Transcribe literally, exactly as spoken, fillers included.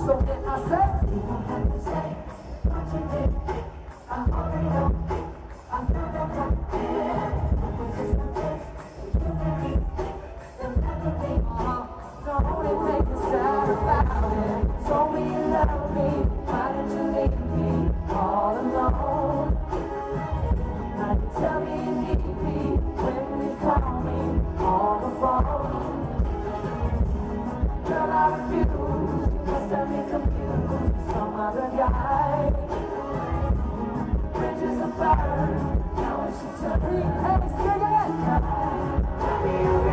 So then I said, you don't have to say what you did. I already know. I know that what you did was just a test. You and me, the melody. Don't only make you sad about it. Told me you love me. Why did you leave me all alone? Now you tell me you need me when you call me on the phone. Girl, I refuse. You must have me confused with some other guy. Bridges are burned. Now it's your turn. Hey, sing it! Tell me you